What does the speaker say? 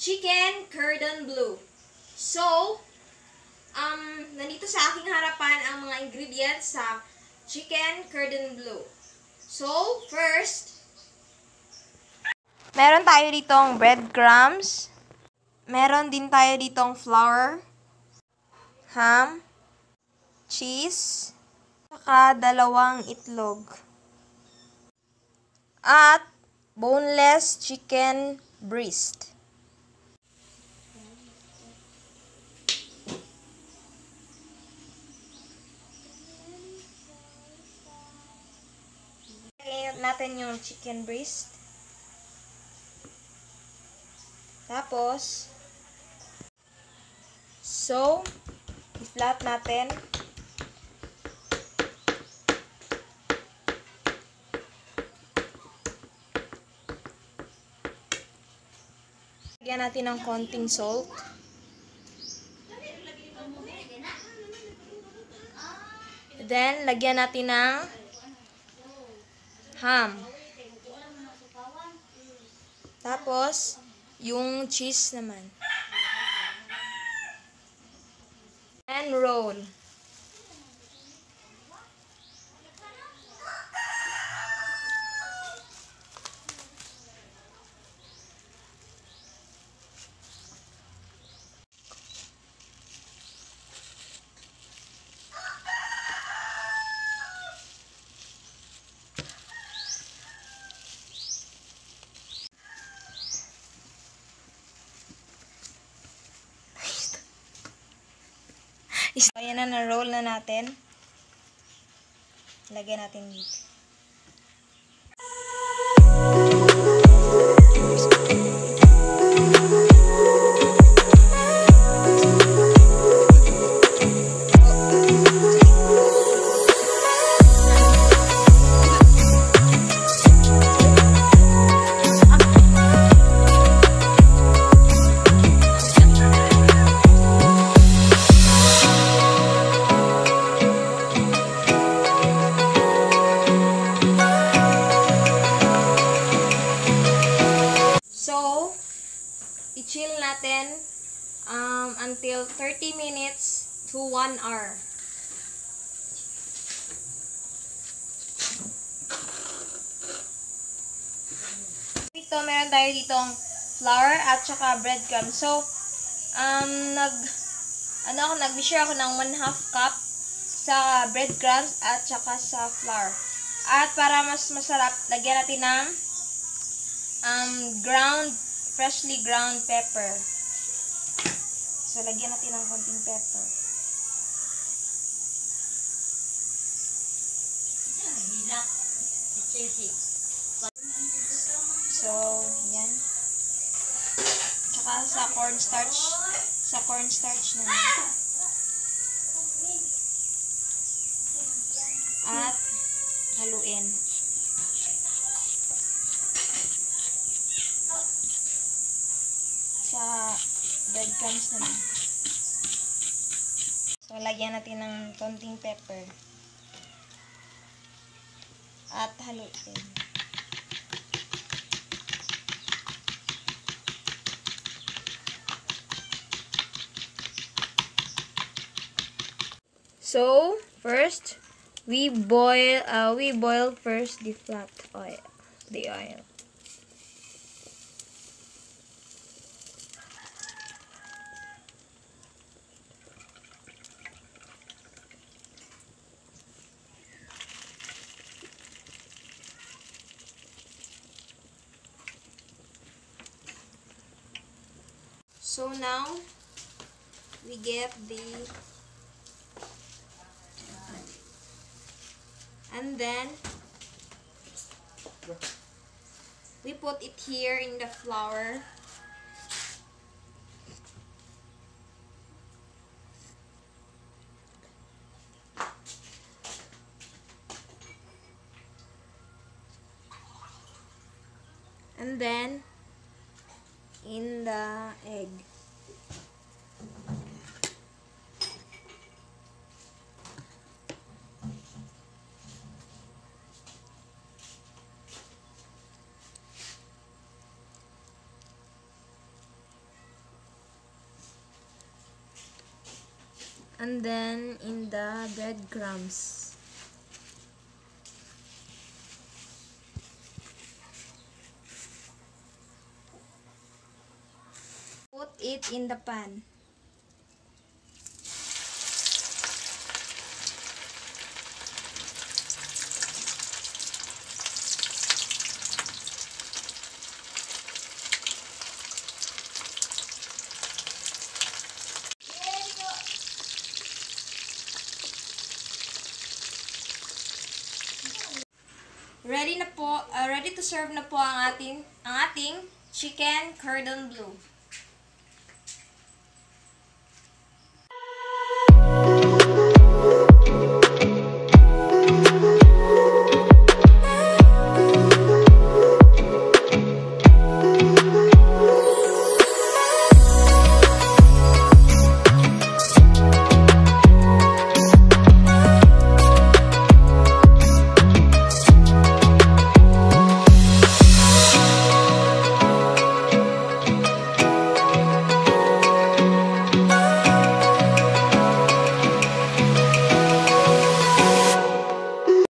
chicken cordon bleu. So, nandito sa aking harapan ang mga ingredients sa chicken cordon bleu. So, first, meron tayo ditong breadcrumbs. Meron din tayo ditong flour, ham, cheese, saka 2 itlog. At boneless chicken breast. Lagyan natin yung chicken breast. Tapos, i-flat natin. Lagyan natin ng konting salt. Then, lagyan natin ng ham. Tapos, yung cheese naman. And roll. Ayan na, na-roll na natin. Lagyan natin dito. I-chill natin until 30 minutes to 1 hour. Ito, meron tayo ditong flour at saka breadcrumbs. So, nag-measure ako ng 1/2 cup sa breadcrumbs at saka sa flour. At para mas masarap, lagyan natin ng freshly ground pepper. So, lagyan natin ng konting pepper. So, yan. Tsaka sa cornstarch naman. At haluin. Sa breadcrumbs naman. So, lagyan natin ng konting pepper. At haluin. So, first, we boil first the oil. So now, we get and then, we put it here in the flour. And then, in the egg. And then in the breadcrumbs. Put it in the pan. Ready to serve na po ang ating chicken cordon bleu.